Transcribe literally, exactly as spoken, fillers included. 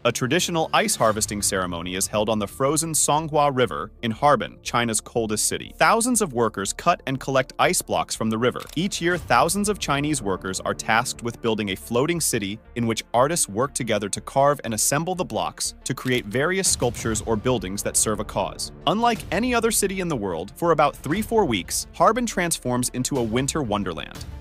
A traditional ice harvesting ceremony is held on the frozen Songhua River in Harbin, China's coldest city. Thousands of workers cut and collect ice blocks from the river. Each year, thousands of Chinese workers are tasked with building a floating city in which artists work together to carve and assemble the blocks to create various sculptures or buildings that serve a cause. Unlike any other city in the world, for about three to four weeks, Harbin transforms into a winter wonderland.